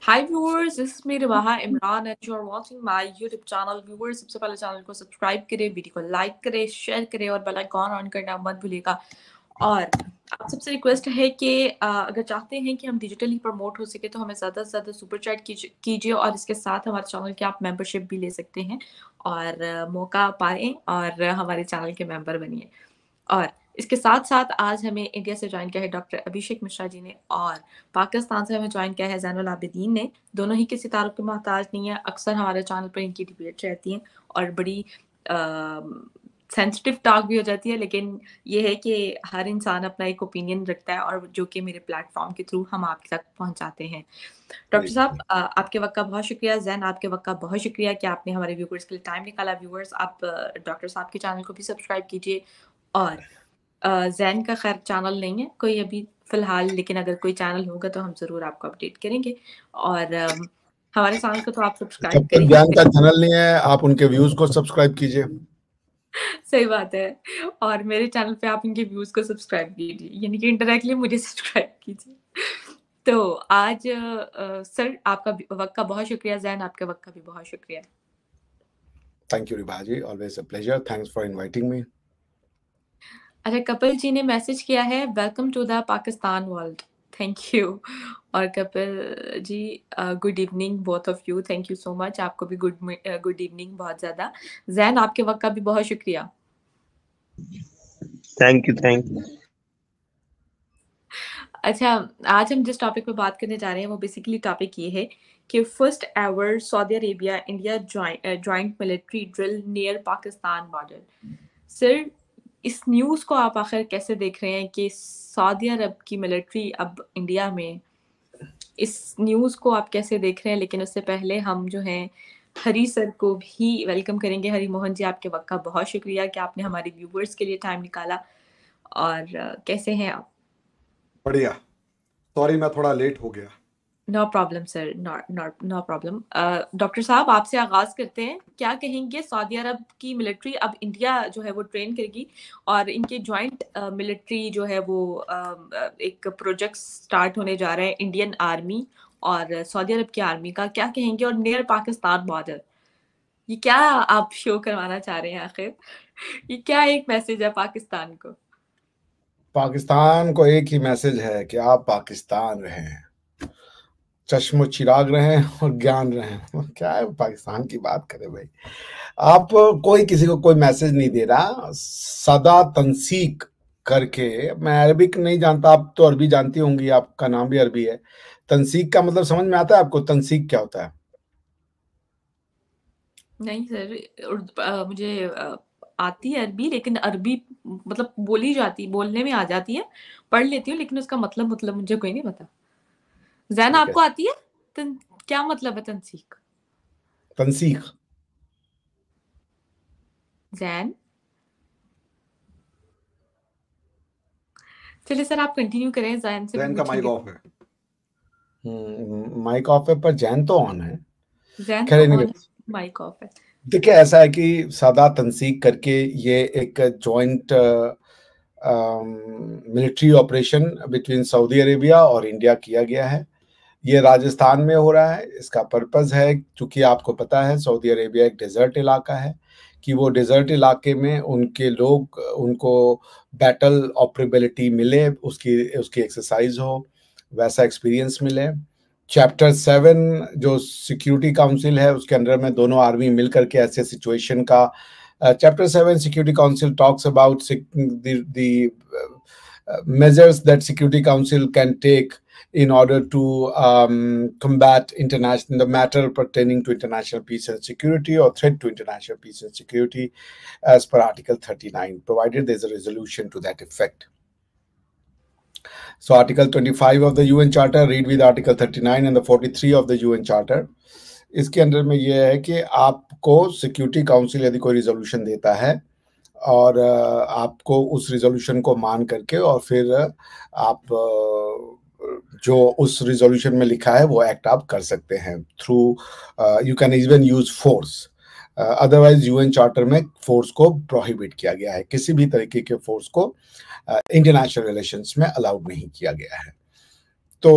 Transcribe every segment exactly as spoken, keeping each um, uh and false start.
Hi viewers, this is me Ribaha Imran and you are watching my YouTube channel. Viewers, सबसे पहले channel को subscribe करें, video को like करें, share करें और बेल आइकॉन ऑन करना मत भूलिएगा। और आप सबसे रिक्वेस्ट है कि अगर चाहते हैं कि हम डिजिटली प्रमोट हो सके तो हमें ज़्यादा से ज़्यादा सुपर चैट कीजिए और इसके साथ हमारे चैनल की आप मेंबरशिप भी ले सकते हैं और मौका पाएँ और हमारे चैनल के मेंबर बनिए। और इसके साथ साथ आज हमें इंडिया से ज्वाइन किया है डॉक्टर अभिषेक मिश्रा जी ने और पाकिस्तान से हमें ज्वाइन किया है ज़ैनुल आबिदीन ने। दोनों ही किसी तारुफ के मोहताज नहीं है। अक्सर हमारे चैनल पर इनकी डिबेट रहती हैं और बड़ी सेंसिटिव टॉक भी हो जाती है, लेकिन ये है कि हर इंसान अपना एक ओपिनियन रखता है और जो कि मेरे प्लेटफॉर्म के थ्रू हम आपके तक पहुंचाते हैं। डॉक्टर साहब, आपके वक्त का बहुत शुक्रिया। जैन, आपके वक्त का बहुत शुक्रिया कि आपने हमारे व्यूवर्स के लिए टाइम निकाला। व्यूवर्स, आप डॉक्टर साहब के चैनल को भी सब्सक्राइब कीजिए। और जैन का खैर चैनल नहीं है कोई अभी फिलहाल, लेकिन अगर कोई चैनल होगा तो हम जरूर आपको अपडेट करेंगे। और हमारे चैनल को तो आप सब्सक्राइब करें। जैन का चैनल नहीं है, आप उनके व्यूज को सब्सक्राइब कीजिए। सही बात है। और मेरे चैनल पे आप इनके व्यूज को सब्सक्राइब कीजिए, यानी कि इनडायरेक्टली मुझे सब्सक्राइब कीजिए। तो आज आ, सर आपका वक्त का बहुत शुक्रिया। जैन, आपके वक्त का भी बहुत शुक्रिया। Thank you Riba ji, always a pleasure. Thanks for inviting me. अच्छा, कपिल जी ने मैसेज किया है, welcome to the Pakistan world. Thank you. और Kapil ji, good evening both of you. Thank you so much. आपको भी गुड गुड इवनिंग बहुत ज़्यादा। जैन, आपके वक्त का भी बहुत शुक्रिया। Thank you thank you. अच्छा, आज हम जिस टॉपिक पे बात करने जा रहे हैं वो बेसिकली टॉपिक ये है कि first ever Saudi Arabia India joint military drill near Pakistan border. Sir, इस न्यूज़ को आप आखिर कैसे देख रहे हैं कि सऊदी अरब की मिलिट्री अब इंडिया में, इस न्यूज़ को आप कैसे देख रहे हैं? लेकिन उससे पहले हम जो हैं हरी सर को भी वेलकम करेंगे। हरी मोहन जी, आपके वक्त का बहुत शुक्रिया कि आपने हमारे व्यूवर्स के लिए टाइम निकाला। और कैसे हैं आप? बढ़िया। सॉरी मैं थोड़ा लेट हो गया। No problem sir, not no problem. Doctor साहब, आपसे आगाज करते हैं। क्या कहेंगे, सऊदी अरब की मिलिट्री अब इंडिया जो है वो ट्रेन करेगी और इनके जॉइंट मिलिट्री जो है वो uh, एक प्रोजेक्ट स्टार्ट होने जा रहा है इंडियन आर्मी और सऊदी अरब की आर्मी का। क्या कहेंगे? और नियर पाकिस्तान बॉर्डर, ये क्या आप शो करवाना चाह रहे हैं आखिर? ये क्या एक मैसेज है पाकिस्तान को? पाकिस्तान को एक ही मैसेज है कि आप पाकिस्तान रहें, चश्मो चिराग रहें और ज्ञान रहें। क्या है पाकिस्तान की बात करें भाई। आप कोई किसी को कोई मैसेज नहीं दे रहा। सदा तंसीक करके, मैं अरबिक नहीं जानता, आप तो अरबी जानती होंगी, आपका नाम भी अरबी है। तंसीक का मतलब समझ में आता है आपको? तंसीक क्या होता है? नहीं सर, मुझे आती है अरबी, लेकिन अरबी मतलब बोली जाती, बोलने में आ जाती है, पढ़ लेती हूँ, लेकिन उसका मतलब मतलब मुझे कोई नहीं पता। जैन, आपको आती है? तन, क्या मतलब है तंसीक? तंसीक जैन, चलिए सर आप कंटिन्यू करें। जैन से जैन का माइक ऑफ है। हम्म माइक ऑफ है पर जैन तो ऑन है। जैन तो ऑन है, माइक ऑफ है। देखिए, ऐसा है कि सादा तंसीक करके ये एक joint military operation between Saudi Arabia और इंडिया किया गया है। ये राजस्थान में हो रहा है। इसका पर्पस है, क्योंकि आपको पता है सऊदी अरेबिया एक डेजर्ट इलाका है, कि वो डेजर्ट इलाके में उनके लोग, उनको बैटल ऑपरेबिलिटी मिले, उसकी उसकी एक्सरसाइज हो, वैसा एक्सपीरियंस मिले। चैप्टर सेवन जो सिक्योरिटी काउंसिल है उसके अंडर में दोनों आर्मी मिलकर के ऐसे सिचुएशन का, chapter seven security council talks about the measures that Security Council can take in order to um, combat international the matter pertaining to international peace and security or threat to international peace and security as per Article thirty-nine, provided there's a resolution to that effect. So Article twenty-five of the U N Charter read with Article thirty-nine and the forty-three of the U N Charter. इसके अंदर में ये है कि आपको security council यदि कोई resolution देता है और आपको उस रिजोल्यूशन को मान करके और फिर आप जो उस रिजोल्यूशन में लिखा है वो एक्ट आप कर सकते हैं through, you can even use force. Otherwise UN charter में फोर्स को प्रोहिबिट किया गया है, किसी भी तरीके के फोर्स को इंटरनेशनल रिलेशंस में अलाउड नहीं किया गया है। तो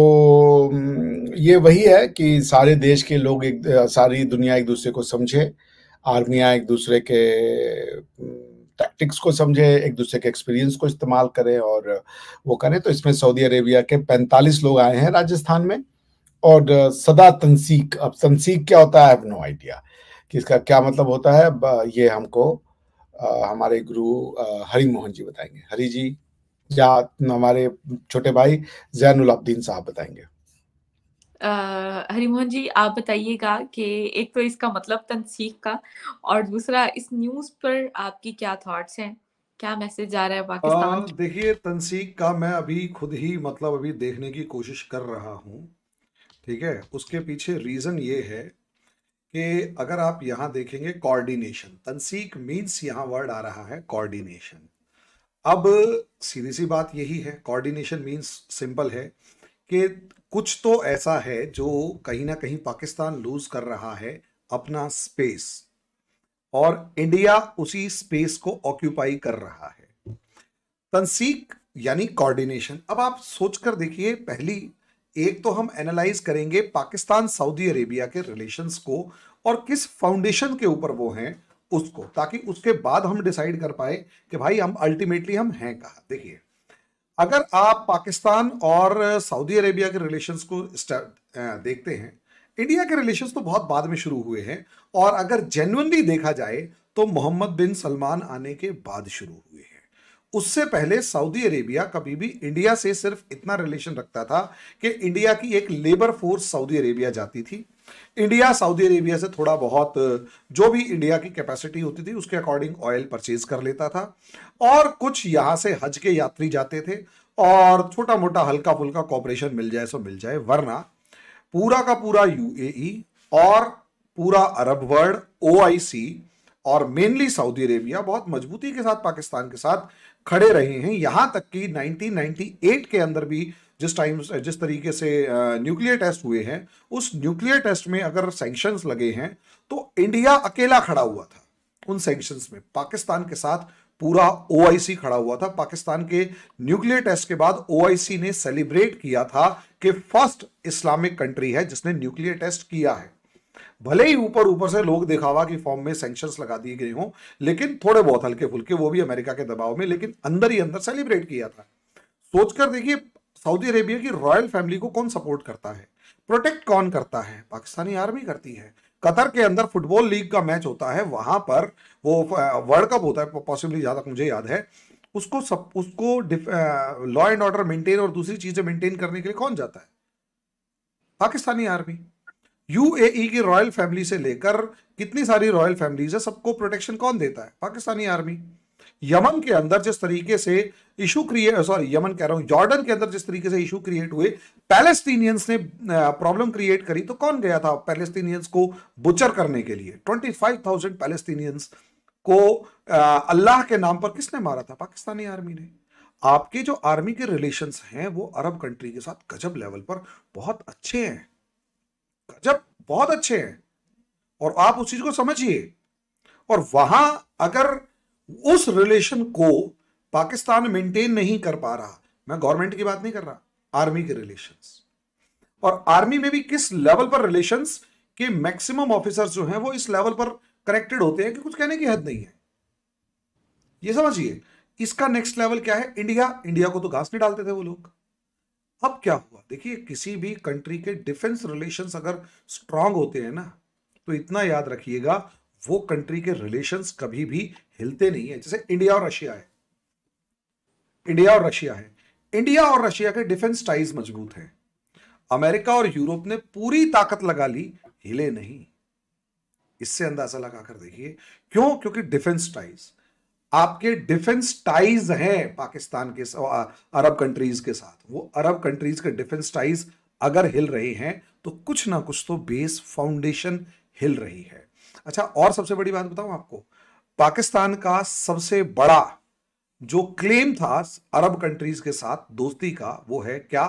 ये वही है कि सारे देश के लोग एक सारी दुनिया एक दूसरे को समझे, आर्मियाँ एक दूसरे के टैक्टिक्स को समझे, एक दूसरे के एक्सपीरियंस को इस्तेमाल करें और वो करें। तो इसमें सऊदी अरेबिया के पैंतालीस लोग आए हैं राजस्थान में और सदा तंसीक। अब तंसीक क्या होता है, आई हैव नो आइडिया कि इसका क्या मतलब होता है। ये हमको आ, हमारे गुरु हरि मोहन जी बताएंगे। हरि जी या हमारे छोटे भाई जैनुल अब्दीन साहब बताएंगे। हरिमोहन जी, आप बताइएगा कि एक तो इसका मतलब तंसीक का, और दूसरा इस न्यूज़ पर आपकी क्या थॉट्स हैं, क्या मैसेज जा रहा है पाकिस्तान की? देखिए, तंसीक का मैं अभी खुद ही मतलब अभी देखने की कोशिश कर रहा हूँ, ठीक है। उसके पीछे रीज़न ये है कि अगर आप यहाँ देखेंगे कोऑर्डिनेशन, तंसीक मीन्स यहाँ वर्ड आ रहा है कोऑर्डिनेशन। अब सीधी सी बात यही है, कोऑर्डिनेशन मीन्स सिंपल है कि कुछ तो ऐसा है जो कहीं ना कहीं पाकिस्तान लूज कर रहा है अपना स्पेस, और इंडिया उसी स्पेस को ऑक्यूपाई कर रहा है। तंसीक यानी कोऑर्डिनेशन। अब आप सोचकर देखिए, पहली एक तो हम एनालाइज करेंगे पाकिस्तान सऊदी अरेबिया के रिलेशंस को और किस फाउंडेशन के ऊपर वो हैं उसको, ताकि उसके बाद हम डिसाइड कर पाए कि भाई हम अल्टीमेटली हम हैं कहाँ। देखिए, अगर आप पाकिस्तान और सऊदी अरेबिया के रिलेशंस को देखते हैं, इंडिया के रिलेशंस तो बहुत बाद में शुरू हुए हैं, और अगर जेन्युइनली देखा जाए तो मोहम्मद बिन सलमान आने के बाद शुरू हुए हैं। उससे पहले सऊदी अरेबिया कभी भी इंडिया से सिर्फ इतना रिलेशन रखता था कि इंडिया की एक लेबर फोर्स सऊदी अरेबिया जाती थी, इंडिया सऊदी अरेबिया से थोड़ा बहुत जो भी इंडिया की कैपेसिटी होती थी उसके अकॉर्डिंग ऑयल परचेज कर लेता था, और कुछ यहां से हज के यात्री जाते थे, और छोटा मोटा हल्का फुल्का कॉपरेशन मिल जाए सो मिल जाए, वरना पूरा का पूरा यूएई और पूरा अरब वर्ल्ड, ओआईसी और मेनली सऊदी अरेबिया बहुत मजबूती के साथ पाकिस्तान के साथ खड़े रहे हैं। यहां तक कि नाइनटीन नाइंटी एट के अंदर भी जिस टाइम जिस तरीके से न्यूक्लियर टेस्ट हुए हैं, उस न्यूक्लियर टेस्ट में अगर सैंक्शंस लगे हैं तो इंडिया अकेला खड़ा हुआ था उन सैंक्शंस में, पाकिस्तान के साथ पूरा ओआईसी खड़ा हुआ था। पाकिस्तान के न्यूक्लियर टेस्ट के बाद ओआईसी ने सेलिब्रेट किया था कि फर्स्ट इस्लामिक कंट्री है जिसने न्यूक्लियर टेस्ट किया है। भले ही ऊपर ऊपर से लोग दिखावा की फॉर्म में सैंक्शंस लगा दिए गए हों, लेकिन थोड़े बहुत हल्के फुल्के, वो भी अमेरिका के दबाव में, लेकिन अंदर ही अंदर सेलिब्रेट किया था। सोचकर देखिए, सऊदी अरेबिया की रॉयल फैमिली को कौन सपोर्ट करता है, प्रोटेक्ट कौन करता है? पाकिस्तानी आर्मी करती है। कतर के अंदर फुटबॉल लीग का मैच होता है, वहां पर वो वर्ल्ड कप होता है पॉसिबली, जहां तक मुझे याद है, उसको सब उसको लॉ एंड ऑर्डर मेंटेन और दूसरी चीजें मेंटेन करने के लिए कौन जाता है? पाकिस्तानी आर्मी। यूएई की रॉयल फैमिली से लेकर कितनी सारी रॉयल फैमिलीज है, सबको प्रोटेक्शन कौन देता है? पाकिस्तानी आर्मी। यमन के अंदर जिस तरीके से इशू क्रिएट सॉरी यमन कह रहा हूं जॉर्डन के अंदर जिस तरीके से इशू क्रिएट हुए, पैलेस्टीनियंस ने प्रॉब्लम क्रिएट करी, तो कौन गया था पैलेस्टीनियंस को बुचर करने के लिए? पच्चीस हज़ार पैलेस्टीनियंस को अल्लाह के नाम पर किसने मारा था? पाकिस्तानी आर्मी ने। आपके जो आर्मी के रिलेशंस हैं वो अरब कंट्री के साथ गजब लेवल पर बहुत अच्छे हैं, गजब बहुत अच्छे हैं, और आप उस चीज को समझिए। और वहां अगर उस रिलेशन को पाकिस्तान मेंटेन नहीं कर पा रहा, मैं गवर्नमेंट की बात नहीं कर रहा, आर्मी के रिलेशंस, और आर्मी में भी किस लेवल पर रिलेशंस के मैक्सिमम ऑफिसर्स जो हैं वो इस लेवल पर कनेक्टेड होते हैं कि कुछ कहने की हद नहीं है। ये समझिए, इसका नेक्स्ट लेवल क्या है? इंडिया। इंडिया को तो घास नहीं डालते थे वो लोग। अब क्या हुआ? देखिए, किसी भी कंट्री के डिफेंस रिलेशंस अगर स्ट्रांग होते हैं ना, तो इतना याद रखिएगा, वो कंट्री के रिलेशंस कभी भी हिलते नहीं है। जैसे इंडिया और रशिया है, इंडिया और रशिया है, इंडिया और रशिया के डिफेंस टाइज मजबूत हैं। अमेरिका और यूरोप ने पूरी ताकत लगा ली, हिले नहीं। इससे अंदाजा लगाकर देखिए, क्यों? क्योंकि डिफेंस टाइज, आपके डिफेंस टाइज हैं पाकिस्तान के अरब कंट्रीज के साथ, वो अरब कंट्रीज के डिफेंस टाइज अगर हिल रहे हैं तो कुछ ना कुछ तो बेस फाउंडेशन हिल रही है। अच्छा, और सबसे बड़ी बात बताऊं आपको, पाकिस्तान का सबसे बड़ा जो क्लेम था अरब कंट्रीज के साथ दोस्ती का, वो है क्या?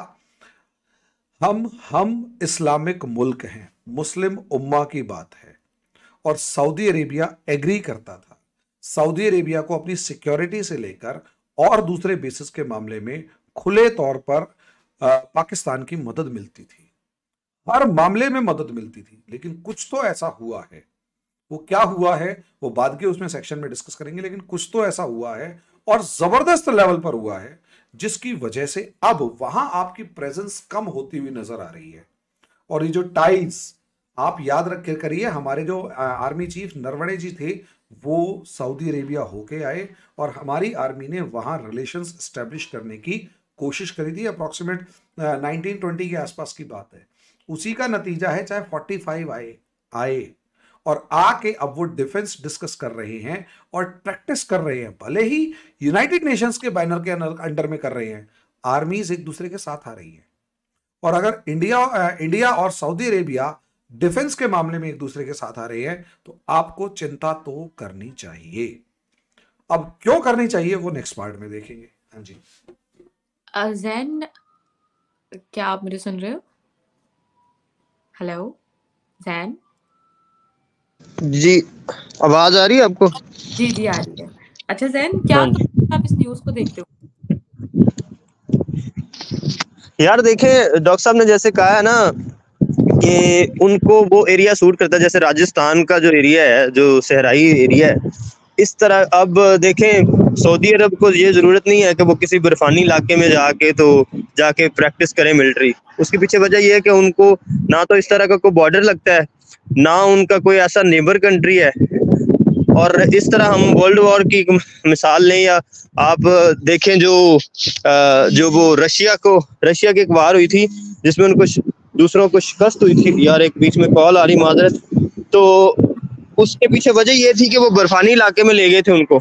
हम हम इस्लामिक मुल्क हैं, मुस्लिम उम्मा की बात है, और सऊदी अरेबिया एग्री करता था। सऊदी अरेबिया को अपनी सिक्योरिटी से लेकर और दूसरे बेसिस के मामले में खुले तौर पर पाकिस्तान की मदद मिलती थी, हर मामले में मदद मिलती थी। लेकिन कुछ तो ऐसा हुआ है, वो क्या हुआ है वो बाद के उसमें सेक्शन में डिस्कस करेंगे, लेकिन कुछ तो ऐसा हुआ है और जबरदस्त लेवल पर हुआ है जिसकी वजह से अब वहां आपकी प्रेजेंस कम होती हुई नजर आ रही है। और ये जो टाइज आप याद रख करिए, हमारे जो आर्मी चीफ नरवणे जी थे वो सऊदी अरेबिया होके आए और हमारी आर्मी ने वहां रिलेशंस एस्टेब्लिश करने की कोशिश करी थी। अप्रॉक्सीमेट नाइनटीन ट्वेंटी के आसपास की बात है। उसी का नतीजा है चाहे फोर्टी फाइव आए आए और आके अब वो डिफेंस डिस्कस कर रहे हैं और प्रैक्टिस कर रहे हैं, भले ही यूनाइटेड नेशंस के बैनर के अंडर में कर रहे हैं। आर्मीज एक दूसरे के साथ आ रही है और अगर इंडिया इंडिया और सऊदी अरेबिया डिफेंस के मामले में एक दूसरे के साथ आ रहे हैं तो आपको चिंता तो करनी चाहिए। अब क्यों करनी चाहिए वो नेक्स्ट पार्ट में देखेंगे। हाँ जी जैन, क्या आप मुझे सुन रहे हो? हेलो जैन जी, आवाज आ रही है आपको? जी जी आ रही है। अच्छा जैन, क्या हाँ आप इस न्यूज को देखते हो? यार देखें, डॉक्टर साहब ने जैसे कहा है ना कि उनको वो एरिया सूट करता है, जैसे राजस्थान का जो एरिया है, जो सहराई एरिया है, इस तरह अब देखें सऊदी अरब को ये जरूरत नहीं है कि वो किसी बर्फानी इलाके में जाके तो जाके प्रैक्टिस करें मिलिट्री। उसके पीछे वजह ये है कि उनको ना तो इस तरह का कोई बॉर्डर लगता है, ना उनका कोई ऐसा नेबर कंट्री है। और इस तरह हम वर्ल्ड वॉर की मिसाल लें या आप देखें जो जो वो रशिया को रशिया की एक वार हुई थी जिसमें उनको दूसरों को शिकस्त हुई थी। यार एक बीच में कॉल आ रही, माजरत। तो उसके पीछे वजह ये थी कि वो बर्फानी इलाके में ले गए थे उनको।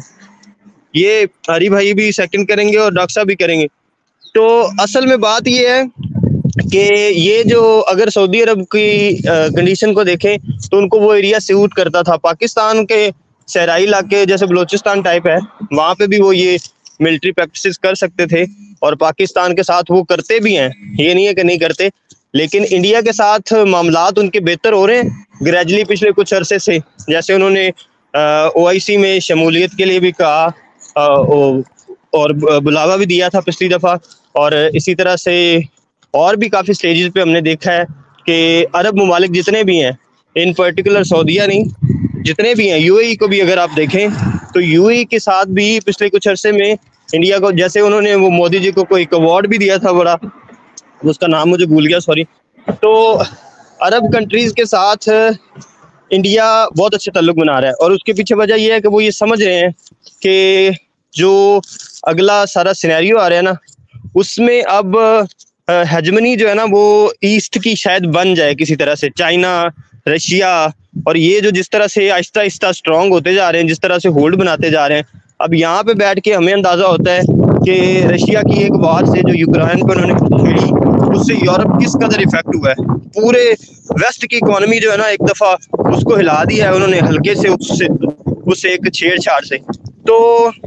ये हरी भाई भी सेकंड करेंगे और डॉक्टर साहब भी करेंगे। तो असल में बात ये है कि ये जो अगर सऊदी अरब की कंडीशन को देखें तो उनको वो एरिया सूट करता था। पाकिस्तान के सहराई इलाके जैसे बलोचिस्तान टाइप है, वहाँ पे भी वो ये मिलिट्री प्रैक्टिस कर सकते थे और पाकिस्तान के साथ वो करते भी हैं, ये नहीं है कि नहीं करते। लेकिन इंडिया के साथ मामलात उनके बेहतर हो रहे हैं ग्रेजुअली पिछले कुछ अरसे से। जैसे उन्होंने ओ आई सी में शमूलियत के लिए भी कहा आ, ओ, और बुलावा भी दिया था पिछली दफ़ा। और इसी तरह से और भी काफ़ी स्टेजेस पे हमने देखा है कि अरब ममालिक जितने भी हैं, इन पर्टिकुलर सऊदीया नहीं, जितने भी हैं, यू ए ई को भी अगर आप देखें तो यू ए ई के साथ भी पिछले कुछ अरसे में इंडिया को, जैसे उन्होंने वो मोदी जी को कोई अवार्ड भी दिया था बड़ा, उसका नाम मुझे भूल गया, सॉरी। तो अरब कंट्रीज़ के साथ इंडिया बहुत अच्छे ताल्लुक बना रहा है और उसके पीछे वजह यह है कि वो ये समझ रहे हैं कि जो अगला सारा सिनेरियो आ रहा है ना, उसमें अब हेजमनी जो है ना वो ईस्ट की शायद बन जाए किसी तरह से। चाइना, रशिया, और ये जो जिस तरह से आहिस्ता आहिस्ता स्ट्रांग होते जा रहे हैं, जिस तरह से होल्ड बनाते जा रहे हैं, अब यहाँ पे बैठ के हमें अंदाजा होता है कि रशिया की एक वार से जो यूक्रेन पर उन्होंने छेड़ी, उससे यूरोप किस कदर इफेक्ट हुआ है। पूरे वेस्ट की इकोनॉमी जो है ना एक दफा उसको हिला दिया है उन्होंने हल्के से उससे उससे एक छेड़छाड़ से। तो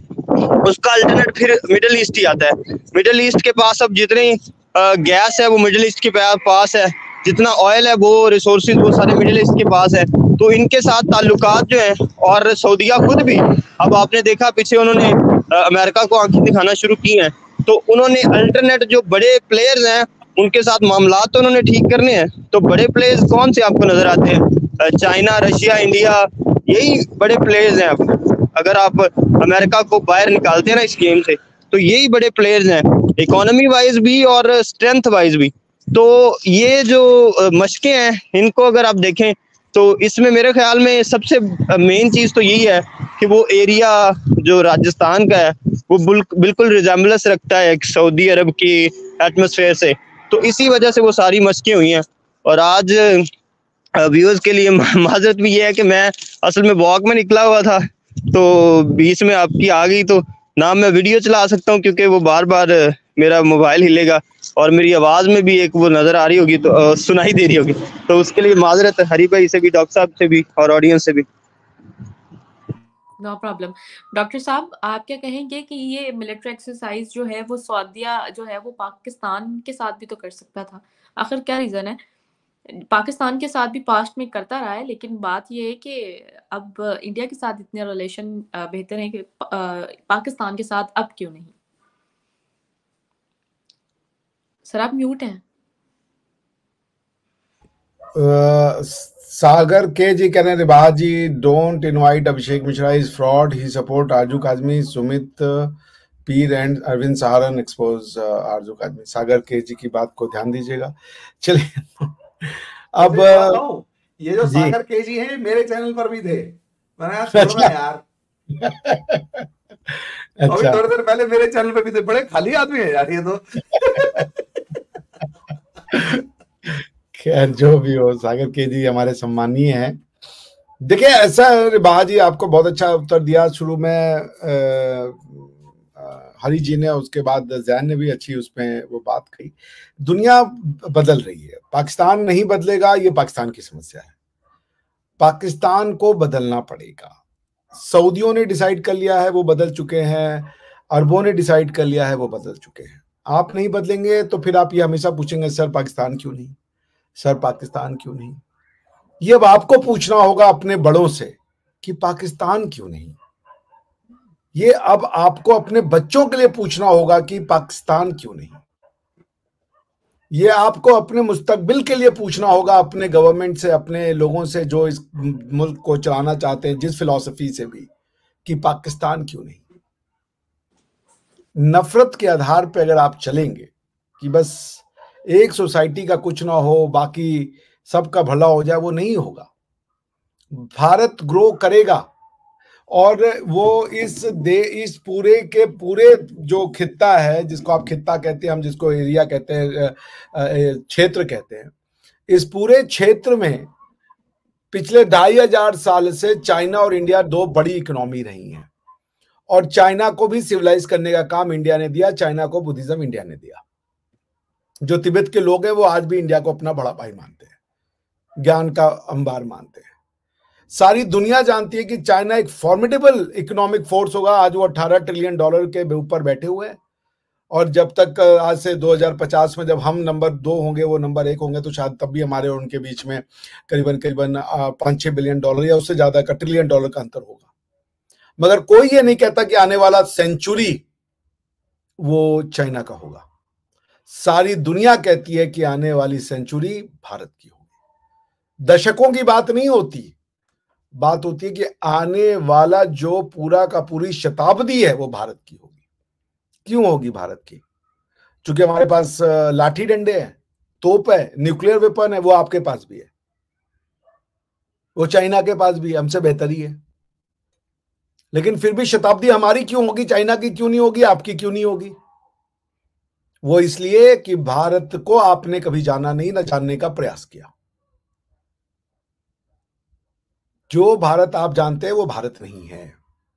उसका अल्टरनेट फिर मिडिल ईस्ट ही आता है। मिडिल ईस्ट के पास अब जितनी गैस है वो मिडिल ईस्ट के पास है, जितना ऑयल है वो रिसोर्सेज वो सारे मिडिल ईस्ट के पास है। तो इनके साथ ताल्लुकात जो हैं, और सऊदीया खुद भी, अब आपने देखा पीछे उन्होंने अमेरिका को आंखें दिखाना शुरू की हैं, तो उन्होंने अल्टरनेट जो बड़े प्लेयर्स हैं उनके साथ मामला तो उन्होंने ठीक करने हैं। तो बड़े प्लेयर्स कौन से आपको नजर आते हैं? चाइना, रशिया, इंडिया, यही बड़े प्लेयर्स हैं। अब अगर आप अमेरिका को बाहर निकालते हैं ना इस गेम से, तो यही बड़े प्लेयर्स हैं, इकोनॉमी वाइज भी और स्ट्रेंथ वाइज भी। तो ये जो मशकें हैं, इनको अगर आप देखें तो इसमें मेरे ख्याल में सबसे मेन चीज़ तो यही है कि वो एरिया जो राजस्थान का है वो बिल्कुल रिजेम्बलेंस रखता है सऊदी अरब की एटमॉस्फेयर से। तो इसी वजह से वो सारी मशकें हुई हैं। और आज व्यूअर्स के लिए माजरत भी ये है कि मैं असल में वॉक में निकला हुआ था, तो बीच में आपकी आ गई, तो ना मैं वीडियो चला सकता हूँ क्योंकि वो बार बार मेरा मोबाइल हिलेगा और मेरी आवाज़ में भी एक वो नज़र आ रही होगी, तो आ, सुनाई दे रही होगी। तो उसके लिए माजरत हरी भाई से भी, डॉक्टर साहब से भी और ऑडियंस से भी। No problem. डॉक्टर साहब, आप क्या कहेंगे कि ये मिलिट्री एक्सरसाइज जो है वो सऊदीया जो है वो पाकिस्तान के साथ भी तो कर सकता था, आखिर क्या रीज़न है? पाकिस्तान के साथ भी पास्ट में करता रहा है, लेकिन बात ये है कि अब इंडिया के साथ इतने रिलेशन बेहतर हैं कि पाकिस्तान के साथ अब क्यों नहीं? सर आप म्यूट हैं। Uh, सागर के जी कह रहे हैं Riba ji don't invite Abhishek Mishra is fraud, he support Arzoo Kazmi, Sumit Pir and Arvind Saharan expose आरजू काजमी। सागर के जी की बात को ध्यान दीजिएगा। चलिए अब ये जो सागर के जी हैं मेरे चैनल पर भी थे, मैंने अच्छा यार अच्छा अभी थोड़ी देर पहले मेरे चैनल पर भी थे, बड़े खाली आदमी है यार ये तो। खैर जो भी हो, सागर के जी हमारे सम्मानीय हैं। देखिए ऐसा रिबा जी आपको बहुत अच्छा उत्तर दिया शुरू में, आ, आ, हरी जी ने, उसके बाद जैन ने भी अच्छी उसमें वो बात कही। दुनिया बदल रही है, पाकिस्तान नहीं बदलेगा, ये पाकिस्तान की समस्या है। पाकिस्तान को बदलना पड़ेगा। सऊदियों ने डिसाइड कर लिया है, वो बदल चुके हैं। अरबों ने डिसाइड कर लिया है, वो बदल चुके हैं। आप नहीं बदलेंगे तो फिर आप ये हमेशा पूछेंगे सर पाकिस्तान क्यों नहीं, सर पाकिस्तान क्यों नहीं। ये अब आपको पूछना होगा अपने बड़ों से कि पाकिस्तान क्यों नहीं। ये अब आपको अपने बच्चों के लिए पूछना होगा कि पाकिस्तान क्यों नहीं। ये आपको अपने मुस्तकबिल के लिए पूछना होगा अपने गवर्नमेंट से, अपने लोगों से जो इस मुल्क को चलाना चाहते हैं, जिस फिलॉसफी से भी, कि पाकिस्तान क्यों नहीं। नफरत के आधार पर अगर आप चलेंगे कि बस एक सोसाइटी का कुछ ना हो, बाकी सबका भला हो जाए, वो नहीं होगा। भारत ग्रो करेगा और वो इस दे इस पूरे के पूरे जो खित्ता है, जिसको आप खित्ता कहते हैं, हम जिसको एरिया कहते हैं, क्षेत्र कहते हैं, इस पूरे क्षेत्र में पिछले ढाई हजार साल से चाइना और इंडिया दो बड़ी इकोनॉमी रही हैं। और चाइना को भी सिविलाइज करने का काम इंडिया ने दिया, चाइना को बुद्धिज्म इंडिया ने दिया। जो तिब्बत के लोग हैं वो आज भी इंडिया को अपना बड़ा भाई मानते हैं, ज्ञान का अंबार मानते हैं। सारी दुनिया जानती है कि चाइना एक फॉर्मिडेबल इकोनॉमिक फोर्स होगा। आज वो अठारह ट्रिलियन डॉलर के ऊपर बैठे हुए हैं, और जब तक आज से दो हज़ार पचास में जब हम नंबर दो होंगे, वो नंबर एक होंगे, तो शायद तब भी हमारे और उनके बीच में करीबन करीबन पांच छह बिलियन डॉलर या उससे ज्यादा का ट्रिलियन डॉलर का अंतर होगा। मगर कोई ये नहीं कहता कि आने वाला सेंचुरी वो चाइना का होगा। सारी दुनिया कहती है कि आने वाली सेंचुरी भारत की होगी। दशकों की बात नहीं होती, बात होती है कि आने वाला जो पूरा का पूरी शताब्दी है वो भारत की होगी। क्यों होगी भारत की? क्योंकि हमारे पास लाठी डंडे हैं, तोप है, न्यूक्लियर वेपन है, वो आपके पास भी है, वो चाइना के पास भी, हमसे बेहतर ही है। लेकिन फिर भी शताब्दी हमारी क्यों होगी, चाइना की क्यों नहीं होगी, आपकी क्यों नहीं होगी? वो इसलिए कि भारत को आपने कभी जाना नहीं, ना जानने का प्रयास किया। जो भारत आप जानते हैं वो भारत नहीं है,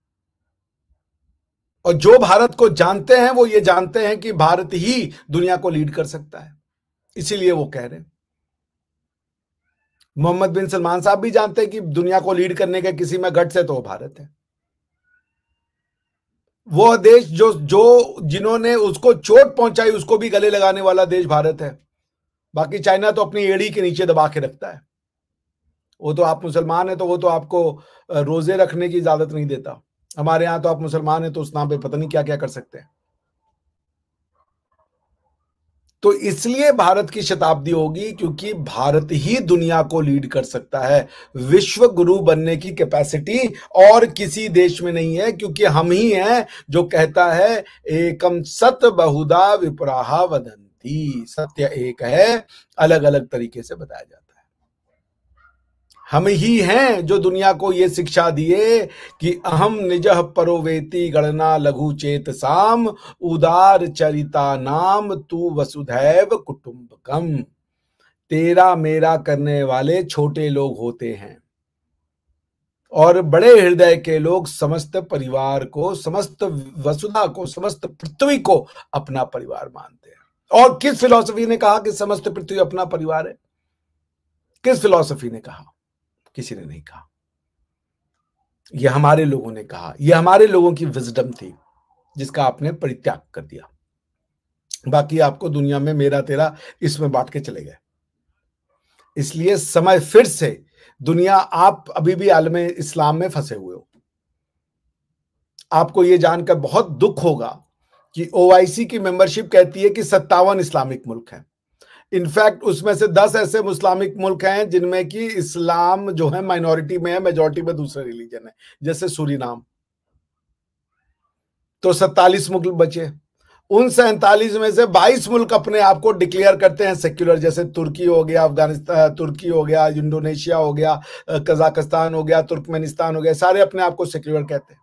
और जो भारत को जानते हैं वो ये जानते हैं कि भारत ही दुनिया को लीड कर सकता है, इसीलिए वो कह रहे हैं। मोहम्मद बिन सलमान साहब भी जानते हैं कि दुनिया को लीड करने के किसी में गट्स है तो वो भारत है। वो देश जो जो जिन्होंने उसको चोट पहुंचाई उसको भी गले लगाने वाला देश भारत है। बाकी चाइना तो अपनी एड़ी के नीचे दबा के रखता है। वो तो आप मुसलमान है तो वो तो आपको रोजे रखने की इजाजत नहीं देता। हमारे यहां तो आप मुसलमान है तो उस नाम पे पता नहीं क्या क्या कर सकते हैं। तो इसलिए भारत की शताब्दी होगी क्योंकि भारत ही दुनिया को लीड कर सकता है। विश्व गुरु बनने की कैपेसिटी और किसी देश में नहीं है, क्योंकि हम ही हैं जो कहता है एकम सत बहुधा विप्राहा वदंती। सत्य एक है, अलग अलग तरीके से बताया जाता है। हम ही हैं जो दुनिया को ये शिक्षा दिए कि अहम निजः परोवेति गणना लघु चेत साम उदार चरिता नाम तू वसुधैव कुटुंबकम। तेरा मेरा करने वाले छोटे लोग होते हैं और बड़े हृदय के लोग समस्त परिवार को, समस्त वसुधा को, समस्त पृथ्वी को अपना परिवार मानते हैं। और किस फिलॉसफी ने कहा कि समस्त पृथ्वी अपना परिवार है? किस फिलॉसफी ने कहा? किसी ने नहीं कहा, ये हमारे लोगों ने कहा। ये हमारे लोगों की विजडम थी जिसका आपने परित्याग कर दिया। बाकी आपको दुनिया में मेरा तेरा इसमें बांट के चले गए। इसलिए समय फिर से दुनिया, आप अभी भी आलम इस्लाम में फंसे हुए हो। आपको ये जानकर बहुत दुख होगा कि ओआईसी की मेंबरशिप कहती है कि सत्तावन इस्लामिक मुल्क हैं। इनफैक्ट उसमें से दस ऐसे इस्लामिक मुल्क हैं जिनमें कि इस्लाम जो है माइनॉरिटी में है, मेजॉरिटी में दूसरे रिलीजन है, जैसे सूरीनाम। तो सैतालीस मुल्क बचे। उन सैंतालीस में से बाईस मुल्क अपने आप को डिक्लेयर करते हैं सेक्युलर, जैसे तुर्की हो गया, अफगानिस्तान, तुर्की हो गया, इंडोनेशिया हो गया, कजाकिस्तान हो गया, तुर्कमेनिस्तान हो गया, सारे अपने आप को सेक्युलर कहते हैं।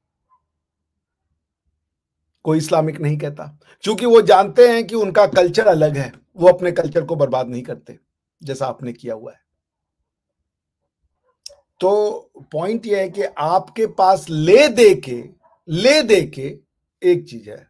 कोई इस्लामिक नहीं कहता, क्योंकि वो जानते हैं कि उनका कल्चर अलग है, वो अपने कल्चर को बर्बाद नहीं करते जैसा आपने किया हुआ है। तो पॉइंट ये है कि आपके पास ले दे के ले दे के एक चीज है,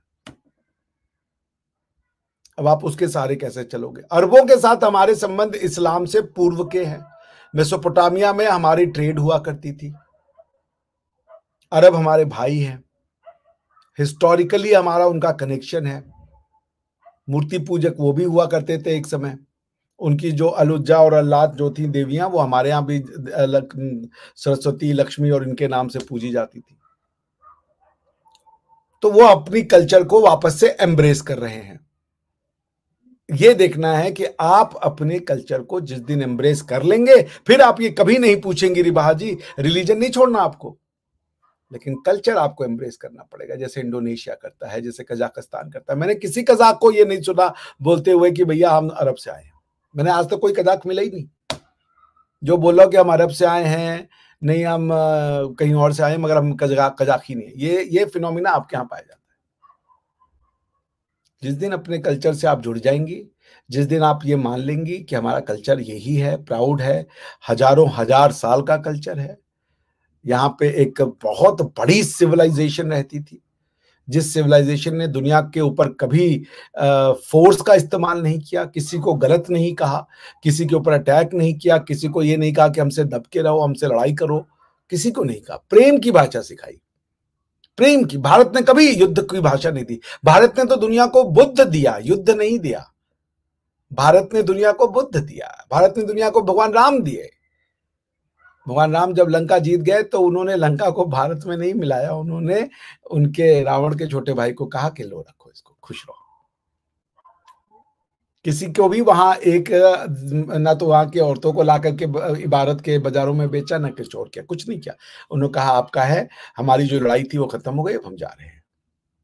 अब आप उसके सहारे कैसे चलोगे। अरबों के साथ हमारे संबंध इस्लाम से पूर्व के हैं। मेसोपोटामिया में हमारी ट्रेड हुआ करती थी। अरब हमारे भाई हैं, हिस्टोरिकली हमारा उनका कनेक्शन है। मूर्ति पूजक वो भी हुआ करते थे एक समय। उनकी जो अलुज्जा और अल्लात जो थी देवियां, वो हमारे यहाँ भी सरस्वती, लक्ष्मी और इनके नाम से पूजी जाती थी। तो वो अपनी कल्चर को वापस से एम्ब्रेस कर रहे हैं। ये देखना है कि आप अपने कल्चर को जिस दिन एम्ब्रेस कर लेंगे, फिर आप ये कभी नहीं पूछेंगे रिबाहा जी, रिलीजन नहीं छोड़ना आपको, लेकिन कल्चर आपको एम्ब्रेस करना पड़ेगा, जैसे इंडोनेशिया करता है, जैसे कजाकिस्तान करता है। मैंने किसी कजाक को ये नहीं सुना बोलते हुए कि भैया हम अरब से आए हैं। मैंने आज तक कोई कजाक मिला ही नहीं जो बोला कि हम अरब से आए हैं, नहीं हम कहीं और से आए, मगर हम कजाक कजाक ही नहीं। ये ये फिनोमिना आपके यहाँ पाया जाता है। जिस दिन अपने कल्चर से आप जुड़ जाएंगी, जिस दिन आप ये मान लेंगी कि हमारा कल्चर यही है, प्राउड है, हजारों हजार साल का कल्चर है, यहाँ पे एक बहुत बड़ी सिविलाइजेशन रहती थी, जिस सिविलाइजेशन ने दुनिया के ऊपर कभी फोर्स का इस्तेमाल नहीं किया, किसी को गलत नहीं कहा, किसी के ऊपर अटैक नहीं किया, किसी को ये नहीं कहा कि हमसे दबके रहो, हमसे लड़ाई करो, किसी को नहीं कहा। प्रेम की भाषा सिखाई, प्रेम की। भारत ने कभी युद्ध की भाषा नहीं दी। भारत ने तो दुनिया को बुद्ध दिया, युद्ध नहीं दिया। भारत ने दुनिया को बुद्ध दिया, भारत ने दुनिया को भगवान राम दिए। भगवान राम जब लंका जीत गए तो उन्होंने लंका को भारत में नहीं मिलाया, उन्होंने उनके रावण के छोटे भाई को कहा कि लो रखो इसको, खुश रहो। किसी को भी वहां एक ना तो वहां की औरतों को ला करके इबारत के बाजारों में बेचा, ना कुछ और किया, कुछ नहीं किया। उन्होंने कहा आपका है, हमारी जो लड़ाई थी वो खत्म हो गई, अब हम जा रहे हैं।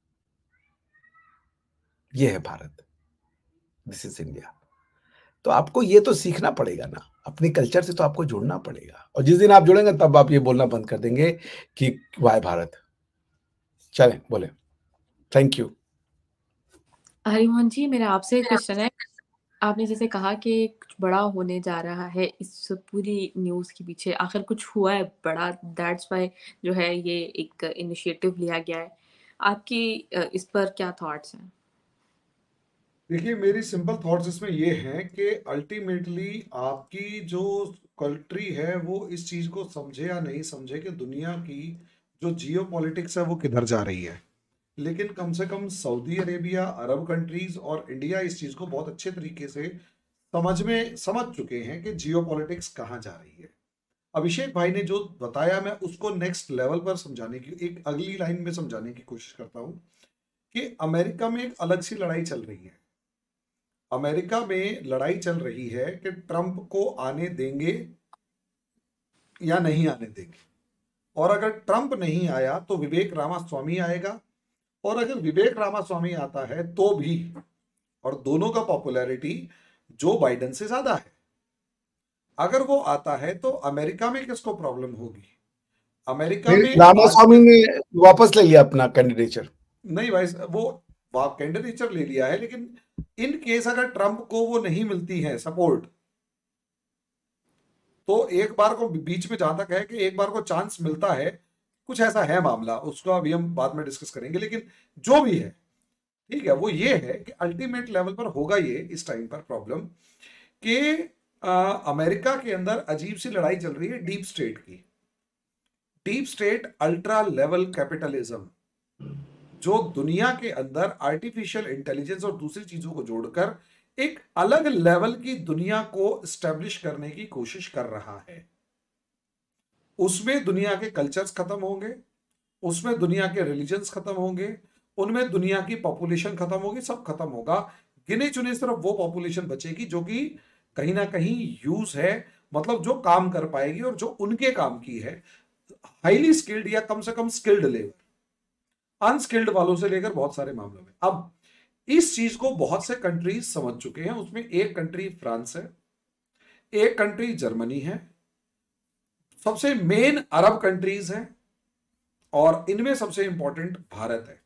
ये है भारत, दिस इज इंडिया। तो आपको ये तो सीखना पड़ेगा ना, अपने कल्चर से तो आपको जुड़ना पड़ेगा। और जिस दिन आप जुड़ेंगे तब आप ये बोलना बंद कर देंगे कि वाह भारत। चलें बोले। Thank you. हरिमोहन जी, मेरा आपसे एक क्वेश्चन है। आपने जैसे कहा कि कुछ बड़ा होने जा रहा है इस पूरी न्यूज़ के पीछे, आखिर कुछ हुआ है बड़ा, दैट्स वाई जो है ये एक इनिशिएटिव लिया गया है। आपकी इस पर क्या थॉट्स हैं? देखिए, मेरी सिंपल थॉट्स इसमें ये हैं कि अल्टीमेटली आपकी जो कंट्री है वो इस चीज को समझे या नहीं समझे कि दुनिया की जो जियो पॉलिटिक्स है वो किधर जा रही है, लेकिन कम से कम सऊदी अरेबिया, अरब कंट्रीज और इंडिया इस चीज को बहुत अच्छे तरीके से समझ में समझ चुके हैं कि जियो पॉलिटिक्स कहाँ जा रही है। अभिषेक भाई ने जो बताया, मैं उसको नेक्स्ट लेवल पर समझाने की, एक अगली लाइन में समझाने की कोशिश करता हूँ कि अमेरिका में एक अलग सी लड़ाई चल रही है। अमेरिका में लड़ाई चल रही है कि ट्रंप को आने देंगे या नहीं आने देंगे, और अगर ट्रंप नहीं आया तो विवेक रामास्वामी आएगा, और अगर विवेक रामास्वामी आता है तो भी, और दोनों का पॉपुलैरिटी जो बाइडेन से ज्यादा है, अगर वो आता है तो अमेरिका में किसको प्रॉब्लम होगी? अमेरिका में रामास्वामी ने वापस ले लिया अपना कैंडिडेचर। नहीं भाई, वो कैंडिडेचर ले लिया है, लेकिन इन केस अगर ट्रंप को वो नहीं मिलती है सपोर्ट, तो एक बार को बीच में जहां तक है कि एक बार को चांस मिलता है, कुछ ऐसा है मामला, उसको अभी हम बाद में डिस्कस करेंगे, लेकिन जो भी है ठीक है, वो ये है कि अल्टीमेट लेवल पर होगा ये इस टाइम पर प्रॉब्लम कि अमेरिका के अंदर अजीब सी लड़ाई चल रही है डीप स्टेट की। Deep state ultra level capitalism, जो दुनिया के अंदर आर्टिफिशियल इंटेलिजेंस और दूसरी चीजों को जोड़कर एक अलग लेवल की दुनिया को एस्टेब्लिश करने की कोशिश कर रहा है। उसमें दुनिया के कल्चर्स खत्म होंगे, उसमें दुनिया के रिलीजन्स खत्म होंगे, उनमें दुनिया की पॉपुलेशन खत्म होगी, सब खत्म होगा। गिने चुने सिर्फ वो पॉपुलेशन बचेगी जो कि कहीं ना कहीं यूज है, मतलब जो काम कर पाएगी और जो उनके काम की है, हाईली स्किल्ड या कम से कम स्किल्ड लेबर, अनस्किल्ड वालों से लेकर बहुत सारे मामलों में। अब इस चीज को बहुत से कंट्रीज समझ चुके हैं। उसमें एक कंट्री फ्रांस है, एक कंट्री जर्मनी है, सबसे मेन अरब कंट्रीज हैं, और इनमें सबसे इंपॉर्टेंट भारत है।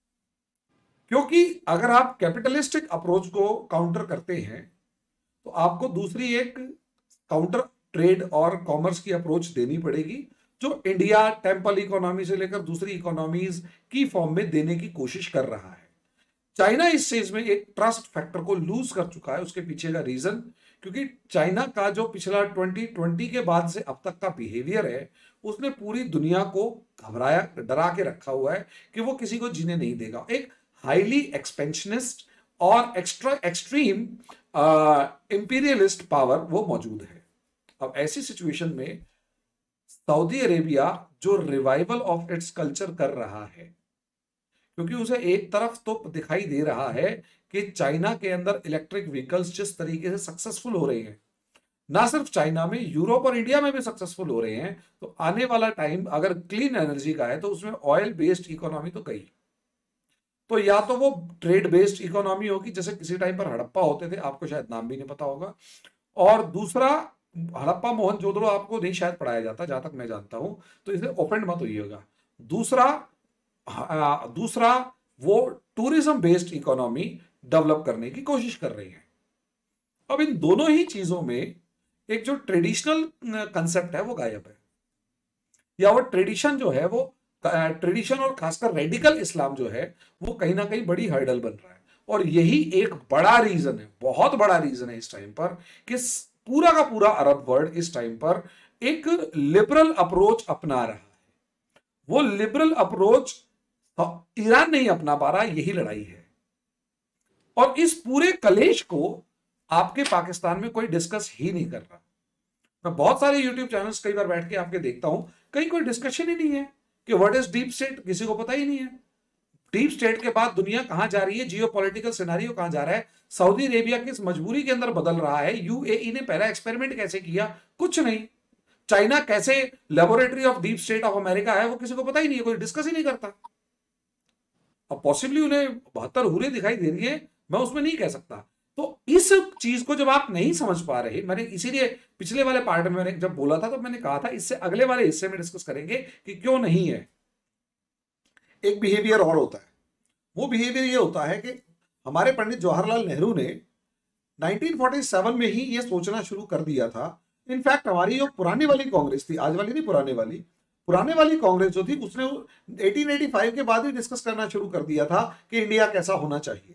क्योंकि अगर आप कैपिटलिस्टिक अप्रोच को काउंटर करते हैं तो आपको दूसरी एक काउंटर ट्रेड और कॉमर्स की अप्रोच देनी पड़ेगी, जो इंडिया टेम्पल इकोनॉमी से लेकर दूसरी इकोनॉमीज की फॉर्म में देने की कोशिश कर रहा है। चाइना इस चीज में एक ट्रस्ट फैक्टर को लूज कर चुका है। उसके पीछे का रीजन, क्योंकि चाइना का जो पिछला ट्वेंटी ट्वेंटी के बाद से अब तक का बिहेवियर है, उसने पूरी दुनिया को घबराया, डरा के रखा हुआ है कि वो किसी को जीने नहीं देगा। एक हाईली एक्सपेंशनिस्ट और एक्स्ट्रा एक्सट्रीम इंपीरियलिस्ट पावर वो मौजूद है। अब ऐसी सिचुएशन में सऊदी अरेबिया जो रिवाइवल ऑफ इट्स कल्चर कर रहा है, क्योंकि उसे एक तरफ तो दिखाई दे रहा है कि चाइना के अंदर इलेक्ट्रिक व्हीकल्स जिस तरीके से सक्सेसफुल हो रहे हैं, ना सिर्फ चाइना में, यूरोप और इंडिया में भी सक्सेसफुल हो रहे हैं, तो आने वाला टाइम अगर क्लीन एनर्जी का है तो उसमें ऑयल बेस्ड इकोनॉमी तो गई। तो या तो वो ट्रेड बेस्ड इकोनॉमी होगी, जैसे किसी टाइम पर हड़प्पा होते थे, आपको शायद नाम भी नहीं पता होगा, और दूसरा हड़प्पा मोहनजोदड़ो आपको नहीं शायद पढ़ाया जाता जहां तक मैं जानता हूं, तो इसलिए ओफेंड मत होइएगा। दूसरा आ, दूसरा वो टूरिज्म बेस्ड इकोनॉमी डेवलप करने की कोशिश कर रही है। अब इन दोनों ही चीजों में एक जो ट्रेडिशनल कंसेप्ट है वो गायब है, या वो ट्रेडिशन जो है वो ट्रेडिशन और खासकर रेडिकल इस्लाम जो है वो कहीं ना कहीं बड़ी हर्डल बन रहा है। और यही एक बड़ा रीजन है, बहुत बड़ा रीजन है इस टाइम पर कि पूरा का पूरा अरब वर्ल्ड इस टाइम पर एक लिबरल अप्रोच अपना रहा है। वो लिबरल अप्रोच ईरान नहीं अपना पा रहा, यही लड़ाई है। और इस पूरे कलेश को आपके पाकिस्तान में कोई डिस्कस ही नहीं कर रहा। मैं बहुत सारे यूट्यूब चैनल्स कई बार बैठ के आपके देखता हूं, कहीं कोई डिस्कशन ही नहीं है कि व्हाट इज डीप स्टेट, किसी को पता ही नहीं है। डीप स्टेट के बाद दुनिया कहां जा रही है, जियोपॉलिटिकल सिनेरियो कहां जा रहा है, सऊदी अरेबिया किस मजबूरी के अंदर बदल रहा है, यूएई ने पहला एक्सपेरिमेंट कैसे किया, कुछ नहीं। चाइना कैसे laboratory of deep state of America है, वो किसी को पता ही नहीं है, कोई डिस्कस ही नहीं करता। अब पॉसिबली उन्हें बहत्तर हुरे दिखाई दे रही है, मैं उसमें नहीं कह सकता। तो इस चीज को जब आप नहीं समझ पा रहे, मैंने इसीलिए पिछले वाले पार्ट में मैंने जब बोला था तो मैंने कहा था इससे अगले वाले हिस्से में डिस्कस करेंगे कि क्यों नहीं है। एक बिहेवियर और होता है, वो बिहेवियर ये होता है कि हमारे पंडित जवाहरलाल नेहरू ने नाइनटीन फोर्टी सेवन में ही ये सोचना शुरू कर दिया था। इनफैक्ट हमारी जो पुरानी वाली कांग्रेस थी, आज वाली नहीं, पुराने वाली पुराने वाली कांग्रेस जो थी, उसने एटीन एटी फाइव के बाद ही डिस्कस करना शुरू कर दिया था कि इंडिया कैसा होना चाहिए।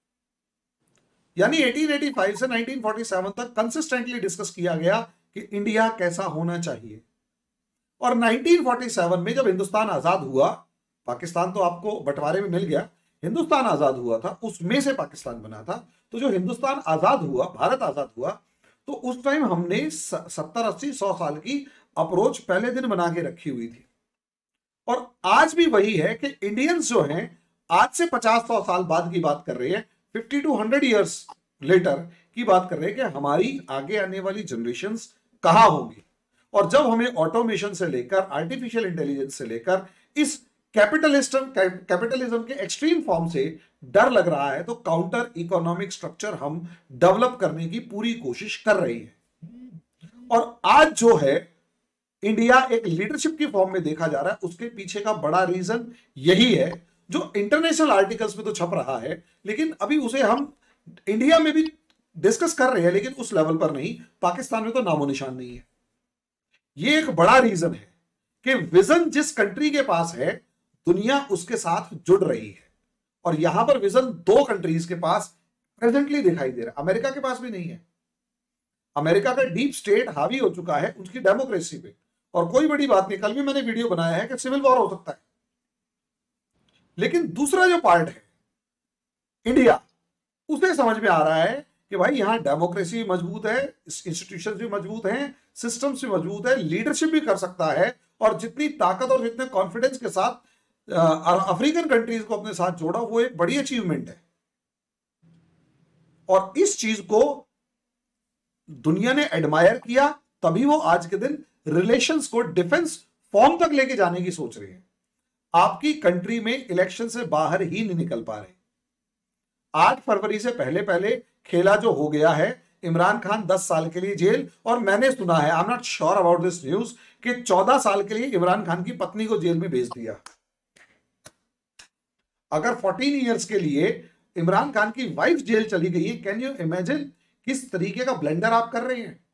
यानी एटीन एटी फाइव से नाइनटीन फोर्टी सेवन तक कंसिस्टेंटली डिस्कस किया गया कि इंडिया कैसा होना चाहिए। और नाइनटीन फोर्टी सेवन में जब हिंदुस्तान आजाद हुआ, पाकिस्तान तो आपको बंटवारे में मिल गया, हिंदुस्तान आजाद हुआ था, उसमें से पाकिस्तान बना था। तो जो हिंदुस्तान आजाद हुआ, भारत आजाद हुआ, तो उस टाइम हमने सत्तर अस्सी सौ साल की अप्रोच पहले दिन बना के रखी हुई थी। और आज भी वही है कि इंडियंस जो हैं आज से पचास सौ साल बाद की बात कर रहे हैं, fifty two hundred years later की बात कर रहे हैं कि हमारी आगे आने वाली जनरेशंस कहां होंगी। और जब हमें ऑटोमेशन से लेकर आर्टिफिशियल इंटेलिजेंस से लेकर इस कैपिटलिज्म कैपिटलिज्म के एक्सट्रीम फॉर्म से डर लग रहा है, तो काउंटर इकोनॉमिक स्ट्रक्चर हम डेवलप करने की पूरी कोशिश कर रहे हैं। और आज जो है इंडिया एक लीडरशिप की फॉर्म में देखा जा रहा है, उसके पीछे का बड़ा रीजन यही है, जो इंटरनेशनल आर्टिकल्स में तो छप रहा है, लेकिन अभी उसे हम इंडिया में भी डिस्कस कर रहे हैं, लेकिन उस लेवल पर नहीं। पाकिस्तान में तो नामो निशान नहीं है। ये एक बड़ा रीजन है कि विजन जिस कंट्री के पास है, दुनिया उसके साथ जुड़ रही है। और यहां पर विजन दो कंट्रीज के पास प्रेजेंटली दिखाई दे रहा है, अमेरिका के पास भी नहीं है। अमेरिका का डीप स्टेट हावी हो चुका है उसकी डेमोक्रेसी पे, और कोई बड़ी बात नहीं, कल भी मैंने वीडियो बनाया है कि सिविल वॉर हो सकता है। लेकिन दूसरा जो पार्ट है इंडिया, उसे समझ में आ रहा है कि भाई यहां डेमोक्रेसी मजबूत है, इंस्टीट्यूशंस भी मजबूत हैं, सिस्टम्स भी मजबूत है, लीडरशिप भी कर सकता है, और जितनी ताकत और जितने कॉन्फिडेंस के साथ अफ्रीकन कंट्रीज को अपने साथ जोड़ा, वो एक बड़ी अचीवमेंट है। और इस चीज को दुनिया ने एडमायर किया, तभी वो आज के दिन रिलेशंस को डिफेंस फॉर्म तक लेके जाने की सोच रही है। आपकी कंट्री में इलेक्शन से बाहर ही नहीं निकल पा रहे। आठ फरवरी से पहले पहले खेला जो हो गया है, इमरान खान दस साल के लिए जेल, और मैंने सुना है, I am not sure about this news, कि चौदह साल के लिए इमरान खान की पत्नी को जेल में भेज दिया। अगर चौदह इयर्स के लिए इमरान खान की वाइफ जेल चली गई है, कैन यू इमेजिन किस तरीके का ब्लेंडर आप कर रहे हैं।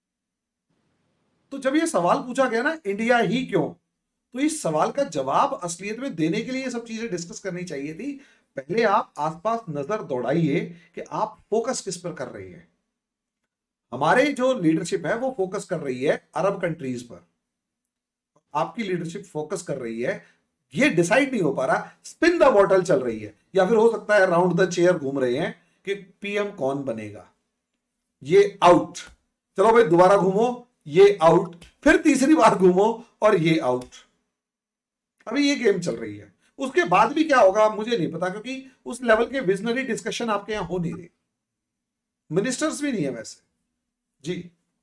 तो जब ये सवाल पूछा गया ना, इंडिया ही क्यों, तो इस सवाल का जवाब असलियत में देने के लिए ये सब चीजें डिस्कस करनी चाहिए थी। पहले आप आसपास नजर दौड़ाइए कि आप फोकस किस पर कर रही है। हमारे जो लीडरशिप है वो फोकस कर रही है अरब कंट्रीज पर, आपकी लीडरशिप फोकस कर रही है, ये डिसाइड नहीं हो पा रहा, स्पिन द बॉटल चल रही है, या फिर हो सकता है राउंड द चेयर घूम रहे हैं कि पीएम कौन बनेगा। ये आउट, चलो भाई दोबारा घूमो, ये आउट, फिर तीसरी बार घूमो और ये आउट। अभी ये गेम चल रही है। उसके बाद भी क्या होगा मुझे नहीं पता, क्योंकि उस लेवल के विजनरी डिस्कशन आपके यहां हो नहीं रहे, मिनिस्टर्स भी नहीं है वैसे। जी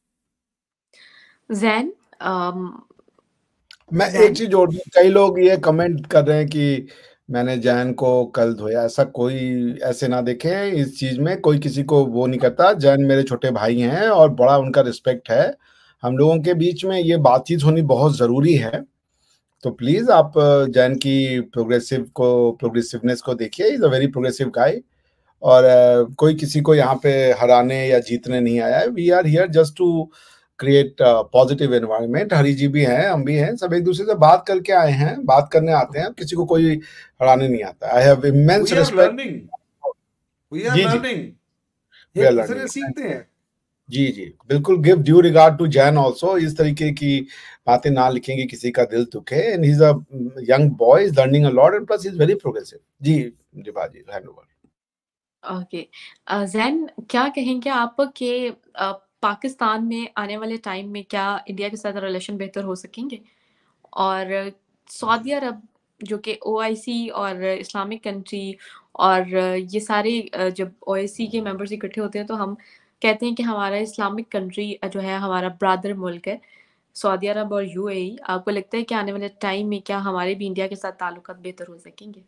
जैन, um, मैं एक चीज जोड़ दूं, कई लोग ये कमेंट कर रहे हैं कि मैंने जैन को कल धोया, ऐसा कोई ऐसे ना देखें, इस चीज में कोई किसी को वो नहीं करता। जैन मेरे छोटे भाई हैं और बड़ा उनका रिस्पेक्ट है। हम लोगों के बीच में ये बातचीत होनी बहुत जरूरी है। तो प्लीज आप जैन की प्रोग्रेसिव को प्रोग्रेसिवनेस को देखिए, is a very progressive guy. और uh, कोई किसी को यहाँ पे हराने या जीतने नहीं आया है। We are here just to create positive environment. Hari ji भी हैं, हम भी हैं, सब एक दूसरे से बात करके आए हैं, बात करने आते हैं, किसी को कोई हराने नहीं आता। I have immense respect. We are learning, we are एक दूसरे से सीखते हैं। जी जी बिल्कुल। Give due regard to Jain also. इस तरीके की बातें ना लिखेंगे किसी का दिल दुखे। And he is a young boy, is learning a lot, and plus he is very progressive. जी जी बाजी, हैंड ओवर। ओके जैन, क्या कहेंगे आप कि uh, पाकिस्तान में आने वाले टाइम में क्या इंडिया के साथ रिलेशन बेहतर हो सकेंगे? और सऊदी अरब जो कि ओआईसी और इस्लामिक कंट्री और ये सारे जब ओआईसी के मेंबर्स इकट्ठे होते हैं तो हम कहते हैं कि हमारा इस्लामिक कंट्री जो है हमारा ब्रदर मुल्क है, सऊदी अरब और यूएई। आपको लगता है कि आने वाले टाइम में क्या हमारे भी इंडिया के साथ ताल्लुकात बेहतर हो सकेंगे?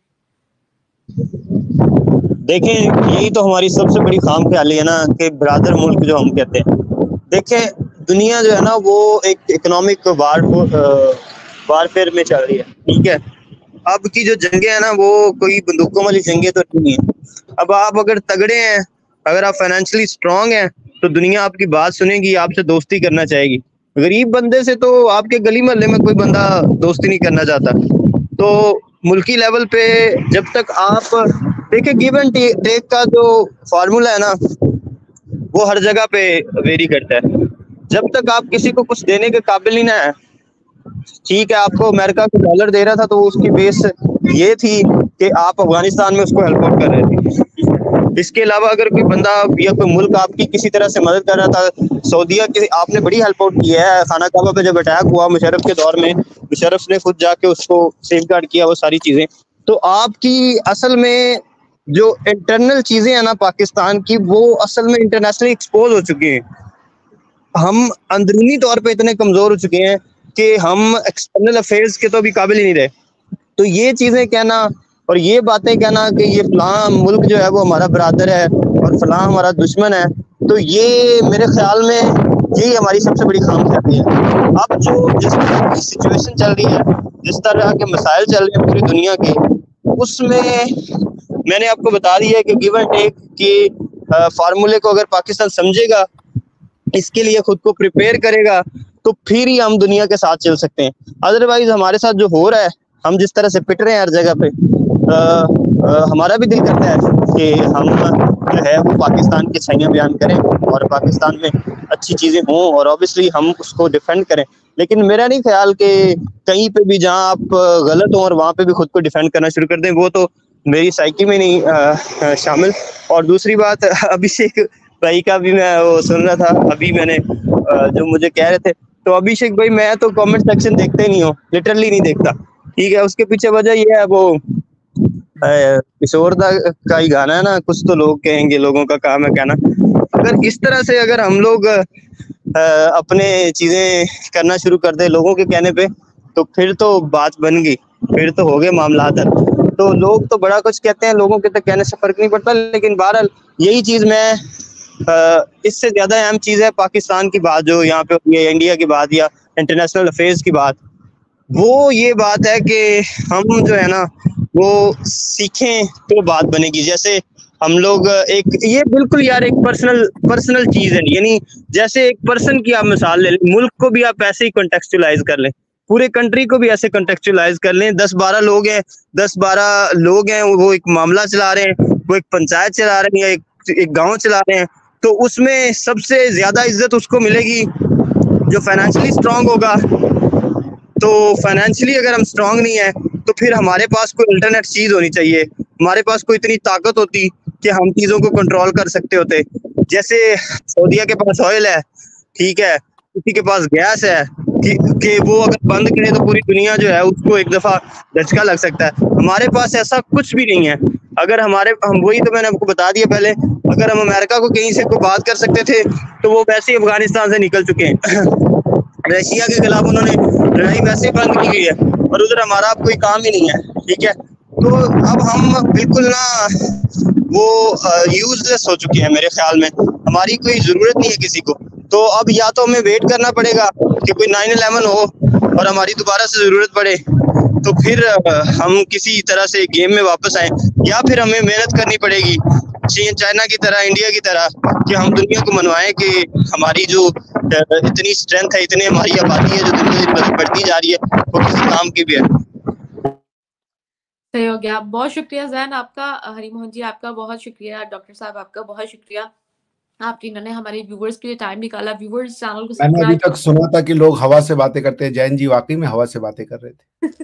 देखें, यही तो हमारी सबसे बड़ी खाम ख्याली है ना कि ब्रदर मुल्क जो हम कहते हैं। देखें, दुनिया जो है ना वो एक इकोनॉमिक वार वारफेयर में चल रही है, ठीक है। अब की जो जंगें हैं ना वो कोई बंदूकों वाली जंगें तो नहीं है। अब आप अगर तगड़े हैं, अगर आप फाइनेंशियली स्ट्रांग हैं तो दुनिया आपकी बात सुनेगी, आपसे दोस्ती करना चाहेगी। गरीब बंदे से तो आपके गली मोहल्ले में कोई बंदा दोस्ती नहीं करना चाहता। तो मुल्की लेवल पे जब तक आप देखिए, गिव एंड टेक का जो फार्मूला है ना वो हर जगह पे वेरी करता है। जब तक आप किसी को कुछ देने के काबिल ही ना है, ठीक है, आपको अमेरिका को डॉलर दे रहा था तो उसकी बेस ये थी कि आप अफगानिस्तान में उसको हेल्प आउट कर रहे थे। इसके अलावा अगर कोई बंदा या कोई मुल्क आपकी किसी तरह से मदद कर रहा था, सऊदीया की आपने बड़ी हेल्प आउट की है। खाना काबा पे जब अटैक हुआ मुशर्रफ के दौर में, मुशर्रफ ने खुद जाके उसको सेफ गार्ड किया, वो सारी चीजें। तो आपकी असल में जो इंटरनल चीजें हैं ना पाकिस्तान की, वो असल में इंटरनेशनली एक्सपोज हो चुकी हैं। हम अंदरूनी तौर पे इतने कमजोर हो चुके हैं कि हम एक्सटर्नल अफेयर्स के तो अभी काबिल ही नहीं रहे। तो ये चीजें कहना और ये बातें कहना कि ये फलां मुल्क जो है वो हमारा ब्रादर है और फलां हमारा दुश्मन है, तो ये मेरे ख्याल में यही हमारी सबसे बड़ी खामख्याली है। अब जो जिस तरह की सिचुएशन चल रही है, जिस तरह के मसाइल चल रहे हैं पूरी दुनिया के, उसमें मैंने आपको बता दिया है कि गिव एंड टेक के फार्मूले को अगर पाकिस्तान समझेगा, इसके लिए खुद को प्रिपेयर करेगा, तो फिर ही हम दुनिया के साथ चल सकते हैं। अदरवाइज हमारे साथ जो हो रहा है, हम जिस तरह से पिट रहे हैं हर जगह पे, आ, आ, हमारा भी दिल करता है कि हम जो है वो पाकिस्तान की अच्छाइयाँ बयान करें और पाकिस्तान में अच्छी चीज़ें हों और ऑब्वियसली हम उसको डिफेंड करें। लेकिन मेरा नहीं ख्याल कि कहीं पे भी जहाँ आप गलत हों और वहाँ पे भी खुद को डिफेंड करना शुरू कर दें, वो तो मेरी साइकी में नहीं आ, आ, शामिल। और दूसरी बात, अभिषेक भाई का भी मैं वो सुन रहा था, अभी मैंने आ, जो मुझे कह रहे थे, तो अभिषेक भाई मैं तो कमेंट सेक्शन देखते ही नहीं हूँ, लिटरली नहीं देखता। ठीक है। उसके पीछे वजह ये है, वो किशोर दा का ही गाना है ना, कुछ तो लोग कहेंगे, लोगों का काम है कहना। अगर इस तरह से अगर हम लोग आ, अपने चीजें करना शुरू कर दे लोगों के कहने पे, तो फिर तो बात बन गई, फिर तो हो गए मामला हल। तो लोग तो बड़ा कुछ कहते हैं, लोगों के तो कहने से फर्क नहीं पड़ता, लेकिन बहरहाल यही चीज मैं आ, इससे ज्यादा अहम चीज है पाकिस्तान की बात जो यहाँ पे होती है, इंडिया की बात या इंटरनेशनल अफेयर्स की बात, वो ये बात है कि हम जो है ना वो सीखें तो बात बनेगी। जैसे हम लोग एक, ये बिल्कुल यार एक पर्सनल पर्सनल चीज है, यानी जैसे एक पर्सन की आप मिसाल ले लें, मुल्क को भी आप ऐसे ही कॉन्टेक्चुअलाइज कर लें, पूरे कंट्री को भी ऐसे कॉन्टेक्चुअलाइज कर लें। दस बारह लोग हैं, दस बारह लोग हैं, वो एक मामला चला रहे हैं, वो एक पंचायत चला रहे हैं या एक, एक गाँव चला रहे हैं, तो उसमें सबसे ज्यादा इज्जत उसको मिलेगी जो फाइनेंशियली स्ट्रांग होगा। तो फाइनेंशियली अगर हम स्ट्रांग नहीं है तो फिर हमारे पास कोई अल्टरनेट चीज होनी चाहिए, हमारे पास कोई इतनी ताकत होती कि हम चीजों को कंट्रोल कर सकते होते। जैसे सऊदीया के पास ऑयल है, ठीक है, किसी के पास गैस है कि, कि वो अगर बंद करे तो पूरी दुनिया जो है उसको एक दफा झटका लग सकता है। हमारे पास ऐसा कुछ भी नहीं है। अगर हमारे हम वही तो मैंने आपको बता दिया पहले, अगर हम अमेरिका को कहीं से कोई बात कर सकते थे तो वो वैसे ही अफगानिस्तान से निकल चुके हैं। रशिया के खिलाफ उन्होंने लड़ाई वैसे ही बंद की हुई है और उधर हमारा अब कोई काम ही नहीं है, ठीक है। तो अब हम बिल्कुल ना वो यूजलेस हो चुके हैं मेरे ख्याल में, हमारी कोई जरूरत नहीं है किसी को। तो अब या तो हमें वेट करना पड़ेगा कि कोई नाइन इलेवन हो और हमारी दोबारा से जरूरत पड़े तो फिर हम किसी तरह से गेम में वापस आए, या फिर हमें मेहनत करनी पड़ेगी चाइना की तरह, इंडिया की तरह, कि हम दुनिया को मनवाएं कि हमारी जो इतनी स्ट्रेंथ है, इतनी हमारी आबादी है जो दुनिया में बढ़ती जा रही है, वो किसी काम की भी है। सही हो गया। बहुत शुक्रिया जैन आपका, हरी मोहन जी आपका बहुत शुक्रिया, डॉक्टर साहब आपका बहुत शुक्रिया, आप तीनों ने हमारे व्यूवर्स के लिए टाइम निकाला। व्यूवर्स चैनल को मैंने अभी तक सुना था कि लोग हवा से बातें करते हैं, जैन जी वाकई में हवा से बातें कर रहे थे।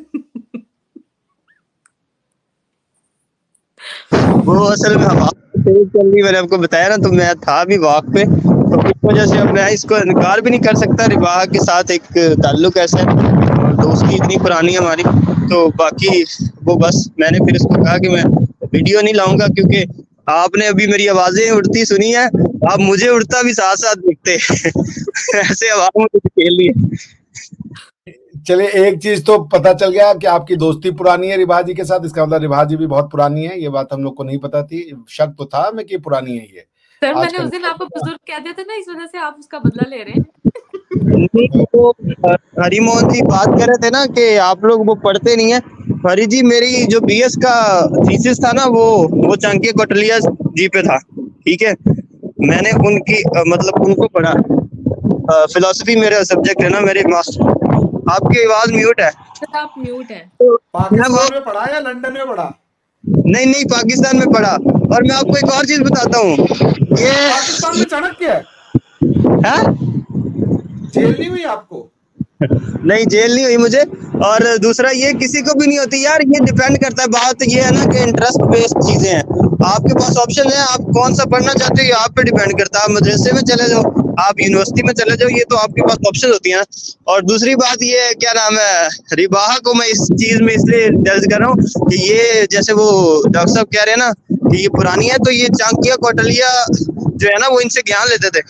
वो असल में हवा तेज चल रही, मैंने आपको बताया ना, तो मैं था भी वॉक पे, तो इस वजह से अब मैं इसको इनकार भी नहीं कर सकता। रिवाह के साथ एक ताल्लुक ऐसा है, दोस्ती इतनी पुरानी हमारी, तो बाकी वो बस मैंने फिर इसको कहा कि मैं वीडियो नहीं लाऊंगा, क्योंकि आपने अभी मेरी आवाजें उड़ती सुनी है, आप मुझे उड़ता भी साथ साथ देखते ऐसे हवा मुझे खेल रही है। चलिए, एक चीज तो पता चल गया कि आपकी दोस्ती पुरानी है रिभा जी के साथ, इसका मतलब रिभा जी भी बहुत पुरानी है, ये बात हम लोग को नहीं पता थी, शक तो था मैं कि पुरानी है ये। सर मैंने उस दिन आपको बुजुर्ग कह दिया था ना, इस वजह से आप उसका बदला ले रहे हैं। तो हरी मोहन जी बात कर रहे थे ना कि आप लोग वो पढ़ते नहीं है। हरी जी, मेरी जो बीएस का थीसिस था ना, वो वो चाणक्य कौटिल्य जी पे था, ठीक है। मैंने उनकी मतलब उनको पढ़ा, फिलोसफी मेरा सब्जेक्ट है ना, मेरे मास्टर। आपकी आवाज म्यूट है। आप म्यूट है। तो पाकिस्तान में पढ़ा या लंदन में पढ़ा? नहीं नहीं, पाकिस्तान में पढ़ा। और मैं आपको एक और चीज बताता हूँ, ये पाकिस्तान में चाणक्य है? जेल नहीं हुई आपको? नहीं, जेल नहीं हुई मुझे। और दूसरा ये किसी को भी नहीं होती यार, ये डिपेंड करता है। बात ये है ना कि इंटरेस्ट बेस्ड चीजें हैं, आपके पास ऑप्शन है, आप कौन सा पढ़ना चाहते हो ये आप पे डिपेंड करता है। आप मदरसे में चले जाओ, आप यूनिवर्सिटी में चले जाओ, ये तो आपके पास ऑप्शन होती है। और दूसरी बात ये है, क्या नाम है, रिबाह को मैं इस चीज में इसलिए दर्ज कर रहा हूँ कि ये जैसे वो डॉक्टर साहब कह रहे हैं ना कि ये पुरानी है, तो ये चाणक्य कौटिल्य जो है ना वो इनसे ज्ञान लेते थे।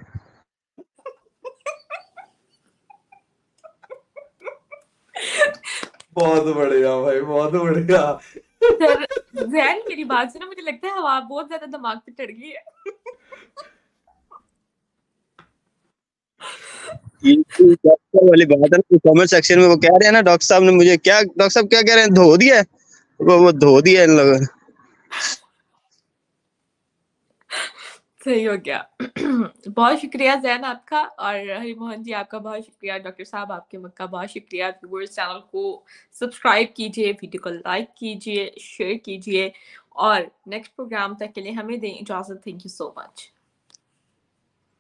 बहुत बढ़िया भाई, बहुत बढ़िया। सर जैन, मेरी बात से ना मुझे लगता है हवा बहुत ज्यादा दिमाग पे चढ़ गई है। डॉक्टर वाली बात है ना, कमेंट सेक्शन में वो कह रहे हैं ना, डॉक्टर साहब ने मुझे क्या, डॉक्टर साहब क्या कह रहे हैं, धो दिया है वो वो धो दिया है इन लोगों ने। सही हो गया। बहुत शुक्रिया जैन आपका, और हरी मोहन जी आपका बहुत शुक्रिया, डॉक्टर साहब आपके मक्का बहुत शुक्रिया। व्यूअर्स चैनल को सब्सक्राइब कीजिए, वीडियो को लाइक कीजिए, शेयर कीजिए, और नेक्स्ट प्रोग्राम तक के लिए हमें दें इजाजत। Thank you so much.